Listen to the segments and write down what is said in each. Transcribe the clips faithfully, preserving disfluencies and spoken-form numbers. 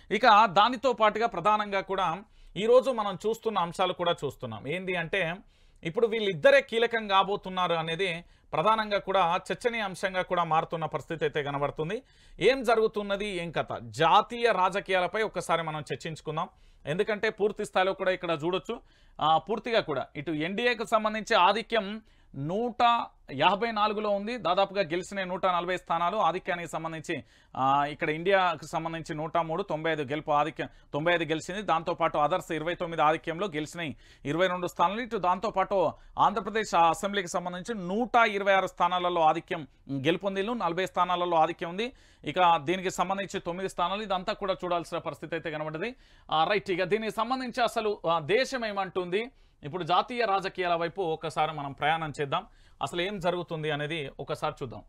ఇక దానితో పాటుగా ప్రధానంగా కూడా ఈరోజు మనం చూస్తున్న అంశాలు కూడా చూస్తున్నాం. ఏంది అంటే ఇప్పుడు వీళ్ళిద్దరే కీలకం కాబోతున్నారు అనేది ప్రధానంగా కూడా చర్చనీయాంశంగా కూడా మారుతున్న పరిస్థితి అయితే కనబడుతుంది. ఏం జరుగుతున్నది, ఏం కథ, జాతీయ రాజకీయాలపై ఒక్కసారి మనం చర్చించుకుందాం. ఎందుకంటే పూర్తి స్థాయిలో కూడా ఇక్కడ చూడొచ్చు, పూర్తిగా కూడా ఇటు ఎన్డీఏకు సంబంధించి ఆధిక్యం నూట యాభై నాలుగులో ఉంది. దాదాపుగా గెలిచిన నూట నలభై స్థానాలు. ఆధిక్యానికి సంబంధించి ఇక్కడ ఇండియాకు సంబంధించి నూట మూడు తొంభై ఐదు గెలుపు ఆధిక్యం తొంభై ఐదు గెలిచింది. దాంతోపాటు అదర్స్ ఇరవై తొమ్మిది ఆధిక్యంలో గెలిచినాయి ఇరవై రెండు స్థానాలు. ఇటు దాంతోపాటు ఆంధ్రప్రదేశ్ అసెంబ్లీకి సంబంధించి నూట ఇరవై ఆరు స్థానాలలో ఆధిక్యం గెలుపొంది నలభై స్థానాలలో ఆధిక్యం ఉంది. ఇక దీనికి సంబంధించి తొమ్మిది స్థానాలు. ఇదంతా కూడా చూడాల్సిన పరిస్థితి అయితే కనబడింది. రైట్, ఇక దీనికి సంబంధించి అసలు దేశం ఏమంటుంది, ఇప్పుడు జాతీయ రాజకీయాల వైపు ఒకసారి మనం ప్రయాణం చేద్దాం. అసలు ఏం జరుగుతుంది అనేది ఒకసారి చూద్దాం.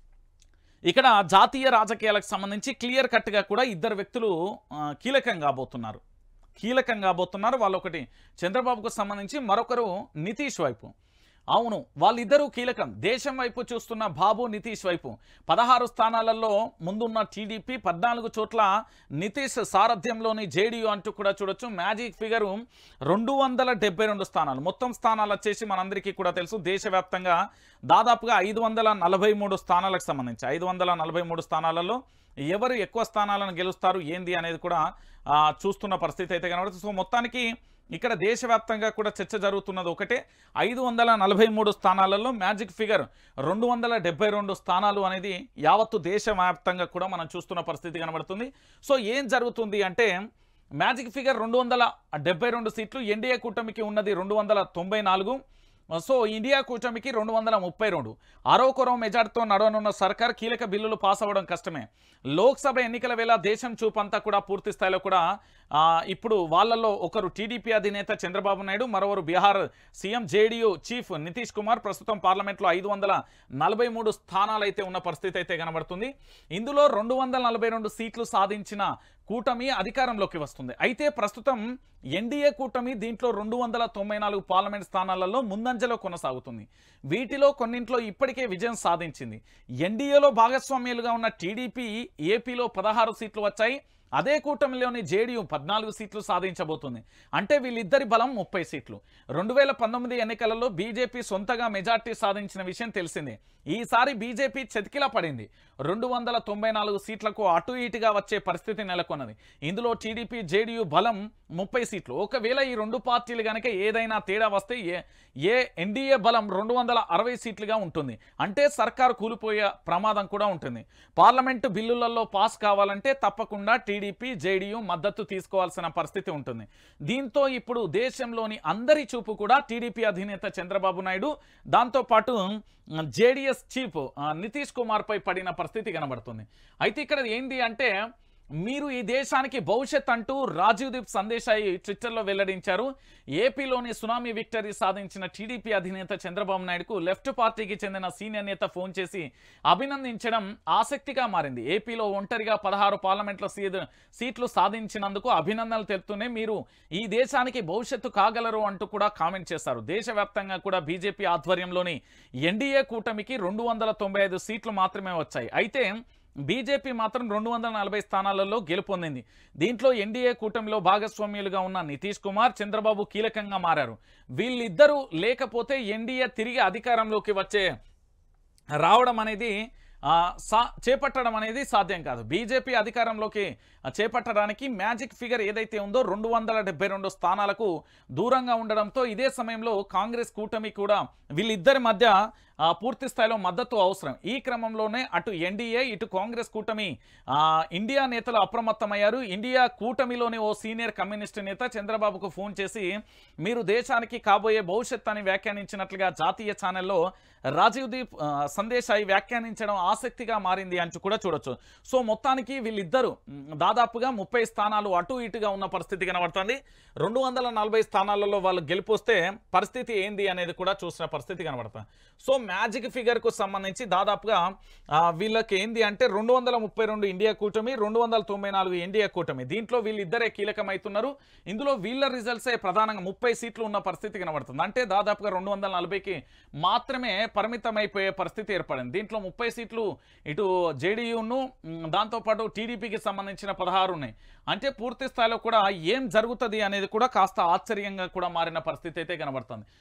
ఇక్కడ జాతీయ రాజకీయాలకు సంబంధించి క్లియర్ కట్గా కూడా ఇద్దరు వ్యక్తులు కీలకం కాబోతున్నారు కీలకం కాబోతున్నారు వాళ్ళు ఒకటి చంద్రబాబుకు సంబంధించి, మరొకరు నితీష్ వైపు. అవును, వాళ్ళిద్దరూ కీలకం. దేశం వైపు చూస్తున్న బాబు, నితీష్ వైపు పదహారు స్థానాలలో ముందున్న టీడీపీ, పద్నాలుగు చోట్ల నితీష్ సారథ్యంలోని జేడీయూ అంటూ కూడా చూడొచ్చు. మ్యాజిక్ ఫిగరు రెండు వందల డెబ్బై రెండు స్థానాలు. మొత్తం స్థానాలు వచ్చేసి మనందరికీ కూడా తెలుసు, దేశవ్యాప్తంగా దాదాపుగా ఐదు వందల నలభై మూడు స్థానాలకు సంబంధించి ఐదు వందల నలభై మూడు స్థానాలలో ఎవరు ఎక్కువ స్థానాలను గెలుస్తారు ఏంది అనేది కూడా చూస్తున్న పరిస్థితి అయితే కనబడుతుంది. సో మొత్తానికి ఇక్కడ దేశవ్యాప్తంగా కూడా చర్చ జరుగుతున్నది ఒకటే, ఐదు వందల నలభై మూడు స్థానాలలో మ్యాజిక్ ఫిగర్ రెండు వందల డెబ్బై రెండు స్థానాలు అనేది యావత్తు దేశవ్యాప్తంగా కూడా మనం చూస్తున్న పరిస్థితి కనబడుతుంది. సో ఏం జరుగుతుంది అంటే మ్యాజిక్ ఫిగర్ రెండు వందల డెబ్బై రెండు సీట్లు, ఎన్డీఏ కూటమికి ఉన్నది రెండు వందల తొంభై నాలుగు. సో ఇండియా కూటమికి రెండు వందల ముప్పై రెండు. అరవకొరవ మెజార్టీతో నడవనున్న సర్కార్ కీలక బిల్లులు పాస్ అవ్వడం కష్టమే. లోక్సభ ఎన్నికల వేళ దేశం చూపంతా కూడా పూర్తి స్థాయిలో కూడా ఇప్పుడు వాళ్ళల్లో ఒకరు టీడీపీ అధినేత చంద్రబాబు నాయుడు, మరొకరు Bihar CM JDU chief Nitish Kumar. ప్రస్తుతం పార్లమెంట్లో ఐదు వందల నలభై మూడు స్థానాలు అయితే ఉన్న పరిస్థితి అయితే కనబడుతుంది. ఇందులో రెండు వందల నలభై రెండు సీట్లు సాధించిన కూటమి అధికారంలోకి వస్తుంది. అయితే ప్రస్తుతం ఎన్డీఏ కూటమి దీంట్లో రెండు వందల తొంభై నాలుగు పార్లమెంట్ స్థానాలలో ముందంజలో కొనసాగుతుంది. వీటిలో కొన్నింట్లో ఇప్పటికే విజయం సాధించింది. ఎన్డీఏలో భాగస్వామ్యాలుగా ఉన్న టీడీపీ ఏపీలో పదహారు సీట్లు వచ్చాయి. అదే కూటమిలోని జేడీయూ పద్నాలుగు సీట్లు సాధించబోతుంది. అంటే వీళ్ళిద్దరి బలం ముప్పై సీట్లు. రెండు వేల పంతొమ్మిది ఎన్నికలలో బీజేపీ సొంతగా మెజార్టీ సాధించిన విషయం తెలిసిందే. ఈసారి బీజేపీ చతికిలా పడింది. రెండు వందల తొంభై నాలుగు సీట్లకు అటు ఇటుగా వచ్చే పరిస్థితి నెలకొన్నది. ఇందులో టీడీపీ జేడీయూ బలం ముప్పై సీట్లు. ఒకవేళ ఈ రెండు పార్టీలు కనుక ఏదైనా తేడా వస్తే ఏ ఏ ఎన్డీఏ బలం రెండు వందల అరవై సీట్లుగా ఉంటుంది. అంటే సర్కారు కూలిపోయే ప్రమాదం కూడా ఉంటుంది. పార్లమెంటు బిల్లులలో పాస్ కావాలంటే తప్పకుండా టీడీపీ జేడీయూ మద్దతు తీసుకోవాల్సిన పరిస్థితి ఉంటుంది. దీంతో ఇప్పుడు దేశంలోని అందరి చూపు కూడా టీడీపీ అధినేత చంద్రబాబు నాయుడు, దాంతోపాటు జేడీఎస్ చీఫ్ నితీష్ కుమార్ పై పడిన పరిస్థితి కనబడుతుంది. అయితే ఇక్కడ ఏంటి అంటే మీరు ఈ దేశానికి భవిష్యత్ అంటూ రాజీవ్ దీప్ సందేశాయి ట్విట్టర్లో వెల్లడించారు. ఏపీలోని సునామీ విక్టరీ సాధించిన టీడీపీ అధినేత చంద్రబాబు నాయుడుకు లెఫ్ట్ పార్టీకి చెందిన సీనియర్ నేత ఫోన్ చేసి అభినందించడం ఆసక్తిగా మారింది. ఏపీలో ఒంటరిగా పదహారు పార్లమెంట్ల సీట్లు సాధించినందుకు అభినందనలు తెలుపుతూనే మీరు ఈ దేశానికి భవిష్యత్తు కాగలరు అంటూ కూడా కామెంట్ చేశారు. దేశవ్యాప్తంగా కూడా బీజేపీ ఆధ్వర్యంలోని ఎన్డీఏ కూటమికి రెండు వందల తొంభై ఐదు సీట్లు మాత్రమే వచ్చాయి. అయితే బీజేపీ మాత్రం రెండు వందల నలభై స్థానాలలో గెలుపొందింది. దీంట్లో ఎన్డీఏ కూటమిలో భాగస్వామ్యులుగా ఉన్న నితీష్ కుమార్, చంద్రబాబు కీలకంగా మారారు. వీళ్ళిద్దరూ లేకపోతే ఎన్డీఏ తిరిగి అధికారంలోకి వచ్చే రావడం అనేది సా చేపట్టడం అనేది సాధ్యం కాదు. బీజేపీ అధికారంలోకి చేపట్టడానికి మ్యాజిక్ ఫిగర్ ఏదైతే ఉందో రెండు వందల డెబ్బై రెండు స్థానాలకు దూరంగా ఉండడంతో ఇదే సమయంలో కాంగ్రెస్ కూటమి కూడా వీళ్ళిద్దరి మధ్య పూర్తి స్థాయిలో మద్దతు అవసరం. ఈ క్రమంలోనే అటు ఎన్డీఏ ఇటు కాంగ్రెస్ కూటమి ఇండియా నేతలు అప్రమత్తమయ్యారు. ఇండియా కూటమిలోని ఓ సీనియర్ కమ్యూనిస్టు నేత చంద్రబాబుకు ఫోన్ చేసి మీరు దేశానికి కాబోయే భవిష్యత్ అని వ్యాఖ్యానించినట్లుగా జాతీయ ఛానల్లో రాజీవ్ దీప్ సందేశాయి వ్యాఖ్యానించడం ఆసక్తిగా మారింది అని కూడా చూడొచ్చు. సో మొత్తానికి వీళ్ళిద్దరూ దాదాపుగా ముప్పై స్థానాలు అటు ఇటుగా ఉన్న పరిస్థితి కనబడుతుంది. రెండు వందల నలభై స్థానాలలో వాళ్ళు గెలిపొస్తే పరిస్థితి ఏంది అనేది కూడా చూసిన పరిస్థితి కనబడుతుంది. సో మ్యాజిక్ ఫిగర్కు సంబంధించి దాదాపుగా వీళ్ళకి ఏంది అంటే రెండు వందల ముప్పై రెండు ఇండియా కూటమి, రెండు వందల తొంభై నాలుగు ఇండియా కూటమి. దీంట్లో వీళ్ళిద్దరే కీలకమవుతున్నారు. ఇందులో వీళ్ళ రిజల్ట్సే ప్రధానంగా ముప్పై సీట్లు ఉన్న పరిస్థితి కనబడుతుంది. అంటే దాదాపుగా రెండు వందల నలభైకి మాత్రమే పరిమితమైపోయే పరిస్థితి ఏర్పడింది. దీంట్లో ముప్పై సీట్లు ఇటు జేడీయూను, దాంతోపాటు టీడీపీకి సంబంధించిన పదహారు ఉన్నాయి. అంటే పూర్తి స్థాయిలో కూడా ఏం జరుగుతుంది అనేది కూడా కాస్త ఆశ్చర్యంగా కూడా మారిన పరిస్థితి అయితే కనబడుతుంది.